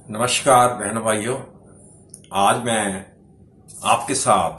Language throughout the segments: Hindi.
नमस्कार बहन भाइयों। आज मैं आपके साथ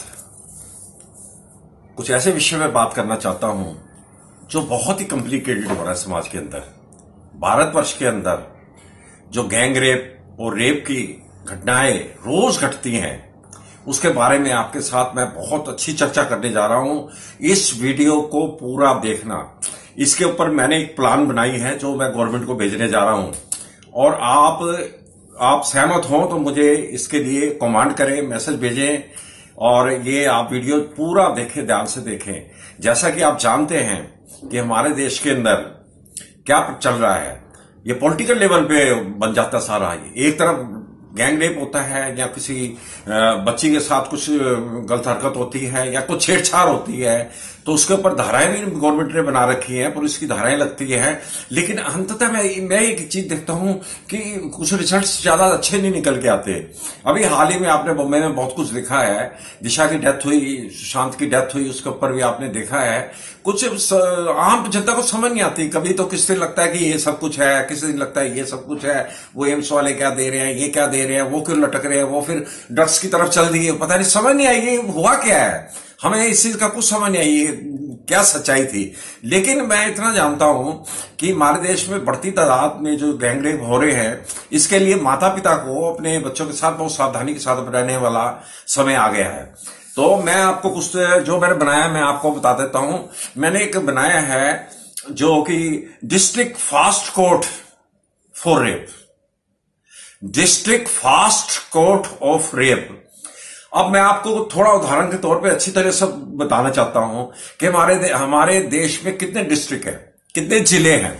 कुछ ऐसे विषय में बात करना चाहता हूं जो बहुत ही कॉम्प्लिकेटेड हो रहा है समाज के अंदर। भारतवर्ष के अंदर जो गैंग रेप और रेप की घटनाएं रोज घटती हैं, उसके बारे में आपके साथ मैं बहुत अच्छी चर्चा करने जा रहा हूं। इस वीडियो को पूरा देखना। इसके ऊपर मैंने एक प्लान बनाई है जो मैं गवर्नमेंट को भेजने जा रहा हूं, और आप सहमत हो तो मुझे इसके लिए कमांड करें, मैसेज भेजें, और ये आप वीडियो पूरा देखें, ध्यान से देखें। जैसा कि आप जानते हैं कि हमारे देश के अंदर क्या चल रहा है, ये पॉलिटिकल लेवल पे बन जाता सारा। एक तरफ गैंग रेप होता है या किसी बच्ची के साथ कुछ गलत हरकत होती है या कुछ छेड़छाड़ होती है, तो उसके ऊपर धाराएं भी गवर्नमेंट ने बना रखी हैं, पुलिस की धाराएं लगती है। लेकिन अंततः मैं एक चीज देखता हूं कि कुछ रिजल्ट्स ज्यादा अच्छे नहीं निकल के आते। अभी हाल ही में आपने बॉम्बे में बहुत कुछ लिखा है, दिशा की डेथ हुई, सुशांत की डेथ हुई, उसके ऊपर भी आपने देखा है। कुछ आम जनता को समझ नहीं आती। कभी तो किसी दिन लगता है कि ये सब कुछ है, किसी दिन लगता है ये सब कुछ है, वो एम्स वाले क्या दे रहे हैं, ये क्या दे रहे हैं, वो क्यों लटक रहे हैं, वो फिर ड्रग्स की तरफ चल दिए। पता नहीं, समझ नहीं आई ये हुआ क्या है। हमें इस चीज का कुछ समझ नहीं आई क्या सच्चाई थी। लेकिन मैं इतना जानता हूं कि हमारे देश में बढ़ती तादाद में जो गैंग रेप हो रहे हैं, इसके लिए माता पिता को अपने बच्चों के साथ बहुत सावधानी के साथ रहने वाला समय आ गया है। तो मैं आपको कुछ जो मैंने बनाया मैं आपको बता देता हूं। मैंने एक बनाया है जो कि district fast court for rape, district fast court of rape. अब मैं आपको थोड़ा उदाहरण के तौर पे अच्छी तरह से बताना चाहता हूं कि हमारे देश में कितने डिस्ट्रिक्ट हैं, कितने जिले हैं।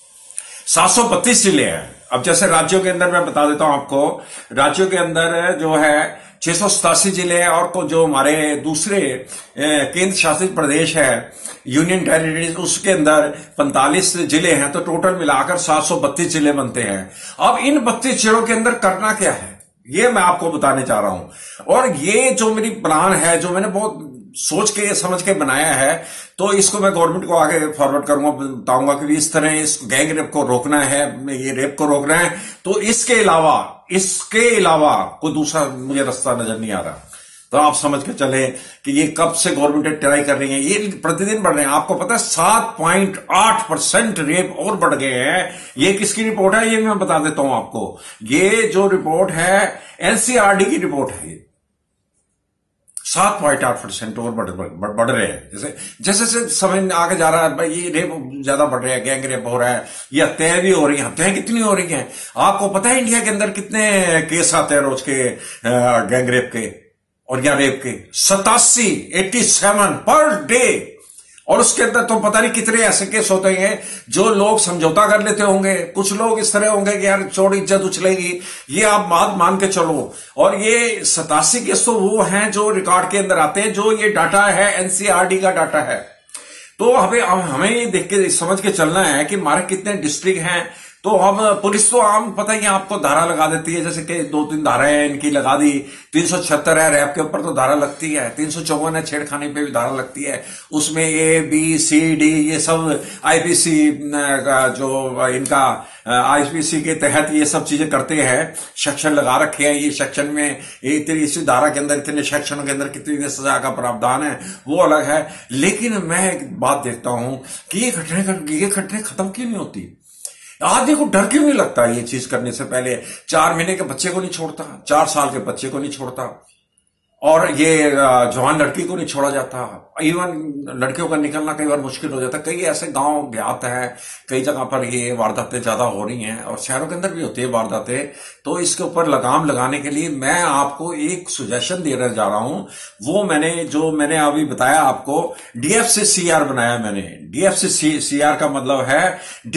732 जिले हैं। अब जैसे राज्यों के अंदर मैं बता देता हूं आपको, राज्यों के अंदर जो है 687 जिले हैं, और जो हमारे दूसरे केंद्र शासित प्रदेश है, यूनियन टेरिटरीज, उसके अंदर 45 जिले हैं। तो टोटल मिलाकर 732 जिले बनते हैं। अब इन 32 जिलों के अंदर करना क्या है, ये मैं आपको बताने चाह रहा हूं। और ये जो मेरी प्लान है, जो मैंने बहुत सोच के समझ के बनाया है, तो इसको मैं गवर्नमेंट को आगे फॉरवर्ड करूंगा, बताऊंगा कि इस तरह इस गैंग रेप को रोकना है, ये रेप को रोकना है। तो इसके अलावा कोई दूसरा मुझे रास्ता नजर नहीं आ रहा। तो आप समझ के चले कि ये कब से गवर्नमेंट ट्राई कर रही है, ये प्रतिदिन बढ़ रहे हैं। आपको पता है 7.8% रेप और बढ़ गए हैं। ये किसकी रिपोर्ट है, ये मैं बता देता हूं आपको। ये जो रिपोर्ट है एनसीआरडी की रिपोर्ट है। ये 7.8% और बढ़ रहे हैं। जैसे जैसे समय आगे जा रहा है भाई, ये रेप ज्यादा बढ़ रहा है, गैंग रेप हो रहा है, ये हत्याएं भी हो रही हैं। हत्याएं कितनी हो रही हैं, आपको पता है इंडिया के अंदर कितने केस आते हैं रोज के गैंग रेप के और या रेप के? 87 पर डे। और उसके अंदर तो पता नहीं कितने ऐसे केस होते हैं जो लोग समझौता कर लेते होंगे। कुछ लोग इस तरह होंगे कि यार छोड़, इज्जत उछलेगी, ये आप बात मान के चलो। और ये 87 केस तो वो हैं जो रिकॉर्ड के अंदर आते हैं, जो ये डाटा है एनसीआरडी का डाटा है। तो हमें ये देख के समझ के चलना है कि हमारे कितने डिस्ट्रिक्ट हैं। तो हम पुलिस तो आम पता ही आपको धारा लगा देती है, जैसे कि 2-3 धाराएं इनकी लगा दी। 376 है रैप के ऊपर तो धारा लगती है, 354 है छेड़खानी पे भी धारा लगती है। उसमें ABCD ये सब आईपीसी जो इनका आईपीसी के तहत ये सब चीजें करते हैं, सेक्शन लगा रखे हैं। ये सेक्शन में इसी धारा के अंदर इतने सेक्शनों के अंदर कितनी सजा का प्रावधान है, वो अलग है। लेकिन मैं एक बात देखता हूं कि ये घटनाएं खत्म क्यों नहीं होती। आदमी को डर क्यों नहीं लगता ये चीज करने से पहले? 4 महीने के बच्चे को नहीं छोड़ता, 4 साल के बच्चे को नहीं छोड़ता, और ये जवान लड़की को नहीं छोड़ा जाता। इवन लड़कियों का निकलना कई बार मुश्किल हो जाता है। कई ऐसे गांव देहात है, कई जगह पर ये वारदातें ज्यादा हो रही हैं, और शहरों के अंदर भी होती है वारदातें। तो इसके ऊपर लगाम लगाने के लिए मैं आपको एक सुजेशन देने जा रहा हूं। वो मैंने अभी बताया आपको, DFCCR बनाया मैंने। DFCCR का मतलब है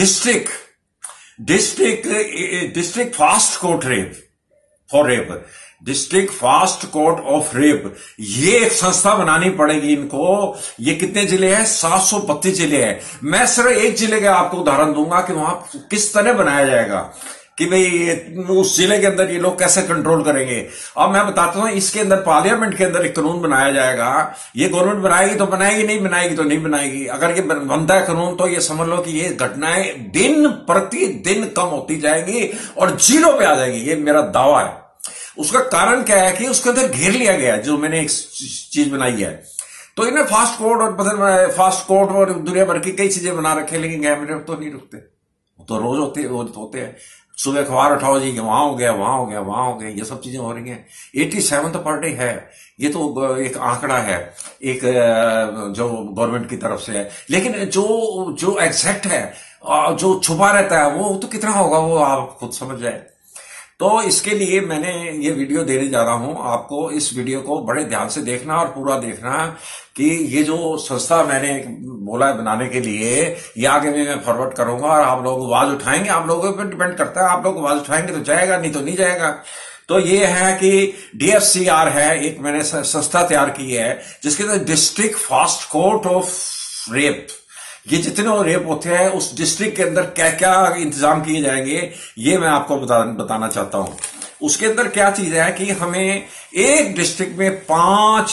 district fast court rape for rape, district fast court of rape. ये एक संस्था बनानी पड़ेगी इनको। ये कितने जिले हैं? 732 जिले हैं। मैं सिर्फ एक जिले का आपको उदाहरण दूंगा कि वहां किस तरह बनाया जाएगा। कि भाई उस जिले के अंदर ये लोग कैसे कंट्रोल करेंगे। अब मैं बताता हूं, इसके अंदर पार्लियामेंट के अंदर एक कानून बनाया जाएगा। ये गवर्नमेंट बनाएगी तो बनाएगी, नहीं बनाएगी तो नहीं बनाएगी। अगर ये बनता है कानून तो ये समझ लो कि ये घटनाएं दिन प्रतिदिन कम होती जाएंगी और जीरो पे आ जाएगी, ये मेरा दावा है। उसका कारण क्या है कि उसके अंदर घेर लिया गया है, जो मैंने एक चीज बनाई है। तो इन्हें फास्ट कोड और दुनिया भर की कई चीजें बना रखे, लेकिन कैमरे तो नहीं रुकते, तो रोज होते हैं। सुबह अखबार उठाओ जी, वहां हो गया, वहां हो गया, वहां हो गया, ये सब चीजें हो रही हैं। 87 तो पर डे है, ये तो एक आंकड़ा है, एक जो गवर्नमेंट की तरफ से है। लेकिन जो एग्जैक्ट है, जो छुपा रहता है, वो तो कितना होगा वो आप खुद समझ जाए। तो इसके लिए मैंने ये वीडियो देने जा रहा हूं आपको। इस वीडियो को बड़े ध्यान से देखना और पूरा देखना कि ये जो संस्था मैंने बोला है बनाने के लिए, ये आगे में मैं फॉरवर्ड करूंगा और आप लोग आवाज उठाएंगे। आप लोगों पर डिपेंड करता है, आप लोग आवाज उठाएंगे तो जाएगा, नहीं तो नहीं जाएगा। तो ये है कि DFCR है, एक मैंने संस्था तैयार की है जिसके अंदर district fast court of rape, ये जितने रेप होते हैं उस डिस्ट्रिक्ट के अंदर क्या क्या इंतजाम किए जाएंगे, ये मैं आपको बताना चाहता हूं। उसके अंदर क्या चीज है कि हमें एक डिस्ट्रिक्ट में 5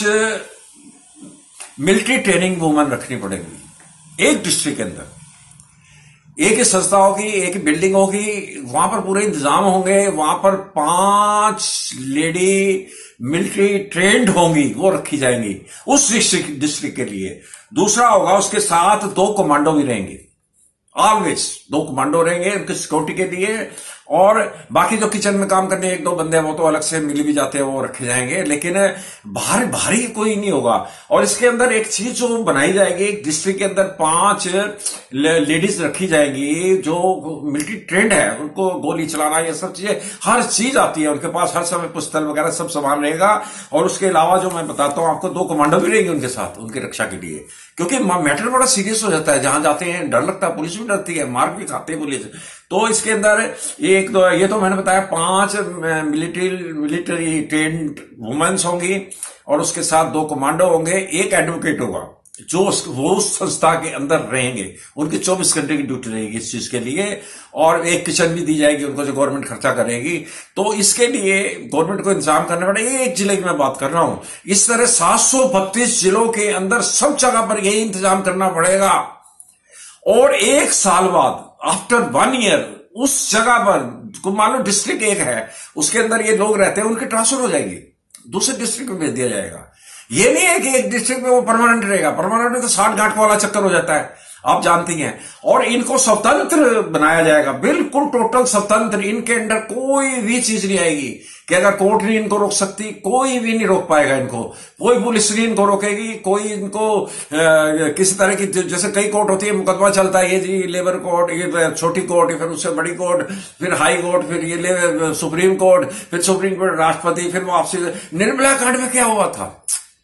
मिलिट्री ट्रेनिंग वुमन रखनी पड़ेगी। एक डिस्ट्रिक्ट के अंदर एक ही संस्था होगी, एक ही बिल्डिंग होगी, वहां पर पूरे इंतजाम होंगे, वहां पर 5 लेडी मिलिट्री ट्रेंड होंगी, वो रखी जाएंगी उस डिस्ट्रिक्ट के लिए। दूसरा होगा, उसके साथ 2 कमांडो भी रहेंगे, ऑलवेज 2 कमांडो रहेंगे उनकी सिक्योरिटी के लिए। और बाकी जो किचन में काम करने 1-2 बंदे वो तो अलग से मिल भी जाते हैं, वो रखे जाएंगे, लेकिन भारी कोई नहीं होगा। और इसके अंदर एक चीज जो बनाई जाएगी, एक डिस्ट्रिक्ट के अंदर 5 लेडीज रखी जाएंगी जो मिलिट्री ट्रेंड है, उनको गोली चलाना, ये सब चीजें, हर चीज आती है उनके पास, हर समय पिस्तौल वगैरह सब सामान रहेगा। और उसके अलावा जो मैं बताता हूं आपको, 2 कमांडो भी रहेंगे उनके साथ, उनकी रक्षा के लिए, क्योंकि मैटर बड़ा सीरियस हो जाता है। जहां जाते हैं डर लगता है, पुलिस भी डरती है, मार भी खाते हैं पुलिस। तो इसके अंदर ये तो मैंने बताया 5 मिलिट्री ट्रेंड वुमेन्स होंगी और उसके साथ 2 कमांडो होंगे, एक एडवोकेट होगा जो वो उस संस्था के अंदर रहेंगे, उनकी 24 घंटे की ड्यूटी रहेगी इस चीज के लिए। और एक किचन भी दी जाएगी उनको जो गवर्नमेंट खर्चा करेगी। तो इसके लिए गवर्नमेंट को इंतजाम करना पड़ेगा। एक जिले की मैं बात कर रहा हूं, इस तरह 732 जिलों के अंदर सब जगह पर यही इंतजाम करना पड़ेगा। और 1 साल बाद, आफ्टर 1 ईयर, उस जगह पर मान लो डिस्ट्रिक्ट एक है, उसके अंदर ये लोग रहते हैं, उनकी ट्रांसफर हो जाएगी, दूसरे डिस्ट्रिक्ट में भेज दिया जाएगा। ये नहीं है कि एक डिस्ट्रिक्ट में वो परमानेंट रहेगा, परमानेंट में तो 60 घाट वाला चक्कर हो जाता है, आप जानती हैं। और इनको स्वतंत्र बनाया जाएगा, बिल्कुल टोटल स्वतंत्र। इनके अंदर कोई भी चीज नहीं आएगी कि अगर कोर्ट नहीं इनको रोक सकती, कोई भी नहीं रोक पाएगा इनको, कोई पुलिस नहीं इनको रोकेगी, कोई इनको किसी तरह की, जैसे कई कोर्ट होती है, मुकदमा चलता है, ये जी लेबर कोर्ट, ये छोटी कोर्ट, फिर उससे बड़ी कोर्ट, फिर हाई कोर्ट, फिर ये सुप्रीम कोर्ट, फिर सुप्रीम कोर्ट राष्ट्रपति, फिर वापसी। निर्भया कांड में क्या हुआ था?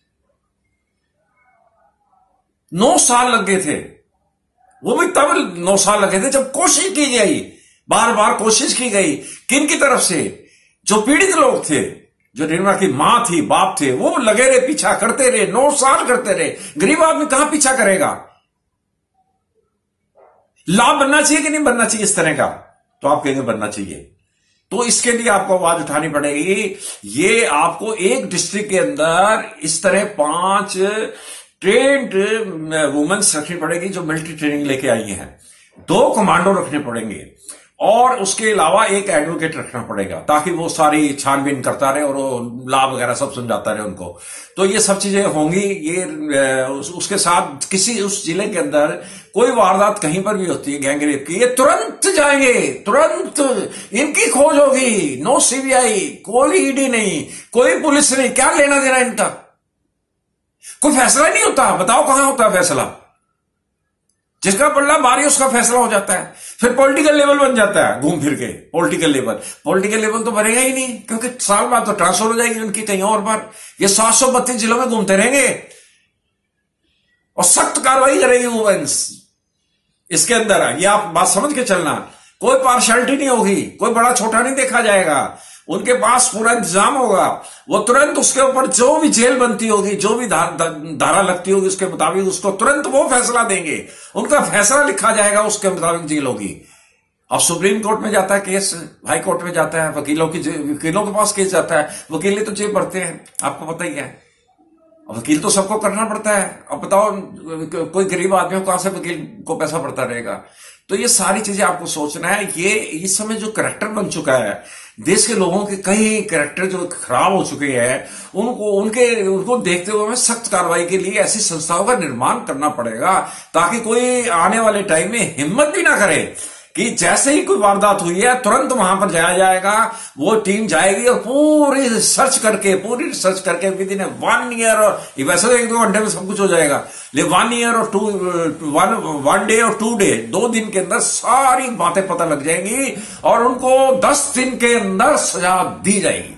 9 साल लग गए थे, वो भी तब 9 साल लगे थे जब कोशिश की गई, बार बार कोशिश की गई। किन की तरफ से? जो पीड़ित लोग थे, जो निर्भया की मां थी, बाप थे, वो लगे रहे, पीछा करते रहे, 9 साल करते रहे। गरीब आदमी कहां पीछा करेगा? लाभ बनना चाहिए कि नहीं बनना चाहिए इस तरह का? तो आप कहेंगे बनना चाहिए। तो इसके लिए आपको आवाज उठानी पड़ेगी। ये आपको एक डिस्ट्रिक्ट के अंदर इस तरह 5 ट्रेंड वुमेन्स रखनी पड़ेगी जो मिलिट्री ट्रेनिंग लेके आई हैं, 2 कमांडो रखने पड़ेंगे और उसके अलावा एक एडवोकेट रखना पड़ेगा, ताकि वो सारी छानबीन करता रहे और वो लाभ वगैरह सब समझाता रहे उनको। तो ये सब चीजें होंगी। ये उसके साथ किसी उस जिले के अंदर कोई वारदात कहीं पर भी होती है गैंग रेप की, ये तुरंत जाएंगे, तुरंत इनकी खोज होगी। नो CBI, कोई ED नहीं, कोई पुलिस नहीं, क्या लेना देना इनका? कोई फैसला नहीं होता। बताओ कहां होता है फैसला? जिसका पल्ला भारी उसका फैसला हो जाता है, फिर पॉलिटिकल लेवल बन जाता है, घूम फिर के पॉलिटिकल लेवल तो बनेगा ही नहीं, क्योंकि साल बाद तो ट्रांसफर हो जाएगी उनकी कहीं और पर। ये 732 जिलों में घूमते रहेंगे और सख्त कार्रवाई करेगी वुमेन्स इसके अंदर। ये आप बात समझ के चलना, कोई पार्शियलिटी नहीं होगी, कोई बड़ा छोटा नहीं देखा जाएगा। उनके पास पूरा इंतजाम होगा, वो तुरंत उसके ऊपर जो भी जेल बनती होगी, जो भी धारा लगती होगी उसके मुताबिक उसको तुरंत वो फैसला देंगे, उनका फैसला लिखा जाएगा, उसके मुताबिक जेल होगी। अब सुप्रीम कोर्ट में जाता है केस, हाई कोर्ट में जाता है, वकीलों के पास केस जाता है, वकील ही तो जेब भरते हैं, आपको पता ही है। वकील तो सबको करना पड़ता है। अब बताओ कोई गरीब आदमी को कहां से वकील को पैसा पड़ता रहेगा। तो ये सारी चीजें आपको सोचना है। ये इस समय जो करैक्टर बन चुका है देश के लोगों के, कई करैक्टर जो खराब हो चुके हैं, उनको देखते हुए हमें सख्त कार्रवाई के लिए ऐसी संस्थाओं का निर्माण करना पड़ेगा, ताकि कोई आने वाले टाइम में हिम्मत भी ना करे कि जैसे ही कोई वारदात हुई है तुरंत वहां पर जाया जाएगा, वो टीम जाएगी और पूरी रिसर्च करके विद इन 1 ईयर, और वैसे तो 1-2 घंटे में सब कुछ हो जाएगा, लेकिन 1 ईयर और 1 डे और 2 डे, 2 दिन के अंदर सारी बातें पता लग जाएंगी और उनको 10 दिन के अंदर सजा दी जाएगी।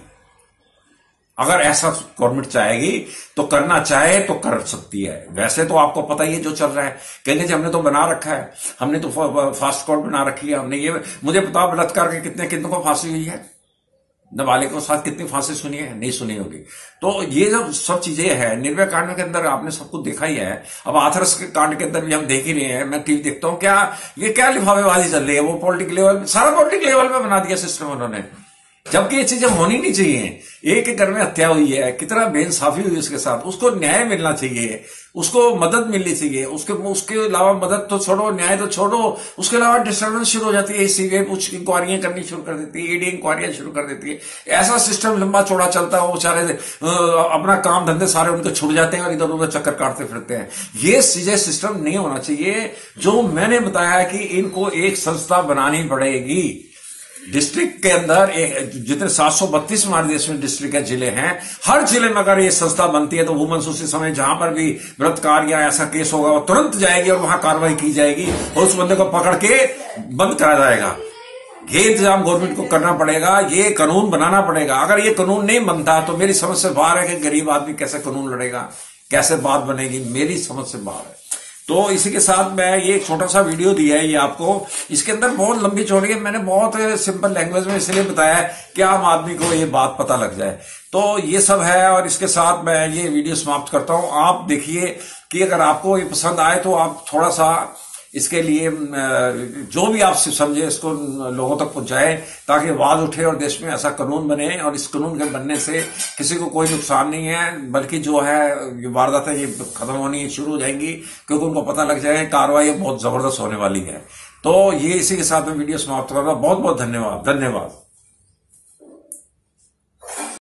अगर ऐसा गवर्नमेंट चाहेगी तो, करना चाहे तो कर सकती है। वैसे तो आपको पता ही है जो चल रहा है, कहेंगे जी हमने तो बना रखा है, हमने तो फास्ट कोर्ट बना रखी है, हमने ये, मुझे बताओ बलात्कार के कितनों को फांसी हुई है, नाबालिग के साथ कितनी फांसी सुनी है, नहीं सुनी होगी। तो ये जो सब चीजें हैं, निर्भया कांड के अंदर आपने सब कुछ देखा ही है, अब हाथरस के कांड के अंदर भी हम देख ही रहे हैं। मैं टीवी देखता हूं, क्या लिफाफेबाजी चल रही है, वो पॉलिटिकल लेवल, सारा पॉलिटिकल लेवल पे बना दिया सिस्टम उन्होंने, जबकि ये चीजें होनी नहीं चाहिए। एक घर में हत्या हुई है, कितना बेइंसाफी हुई उसके साथ, उसको न्याय मिलना चाहिए, उसको मदद मिलनी चाहिए। उसके अलावा मदद तो छोड़ो, न्याय तो छोड़ो, उसके अलावा डिस्टर्बेंस शुरू हो जाती है, सीबीआई कुछ इंक्वायरियां करनी शुरू कर देती है, ईडी इंक्वायरियां शुरू कर देती है। ऐसा सिस्टम लंबा चौड़ा चलता है, वो बेचारे अपना काम धंधे सारे उनके छुट जाते हैं और इधर उधर चक्कर काटते फिरते हैं। ये चीजें सिस्टम नहीं होना चाहिए। जो मैंने बताया कि इनको एक संस्था बनानी पड़ेगी डिस्ट्रिक्ट के अंदर, जितने 732 हमारे देश में डिस्ट्रिक्ट है, जिले हैं, हर जिले में अगर ये संस्था बनती है तो वुमेन्स उसी समय जहां पर भी बलात्कार या ऐसा केस होगा वो तुरंत जाएगी और वहां कार्रवाई की जाएगी और उस बंदे को पकड़ के बंद करा जाएगा। ये इंतजाम गवर्नमेंट को करना पड़ेगा, ये कानून बनाना पड़ेगा। अगर ये कानून नहीं बनता तो मेरी समझ से बाहर है कि गरीब आदमी कैसे कानून लड़ेगा, कैसे बात बनेगी, मेरी समझ से बाहर है। तो इसी के साथ मैं ये छोटा सा वीडियो दिया है ये आपको, इसके अंदर बहुत लंबी चौड़ी है, मैंने बहुत सिंपल लैंग्वेज में इसलिए बताया कि आम आदमी को ये बात पता लग जाए। तो ये सब है और इसके साथ मैं ये वीडियो समाप्त करता हूं। आप देखिए कि अगर आपको ये पसंद आए तो आप थोड़ा सा इसके लिए जो भी आप समझे इसको लोगों तक पहुंचाए, ताकि आवाज उठे और देश में ऐसा कानून बने। और इस कानून के बनने से किसी को कोई नुकसान नहीं है, बल्कि जो है ये वारदातें ये खत्म होनी शुरू हो जाएंगी, क्योंकि उनको पता लग जाएगा कार्रवाई बहुत जबरदस्त होने वाली है। तो ये इसी के साथ में वीडियो समाप्त कर रहा हूं। बहुत बहुत धन्यवाद।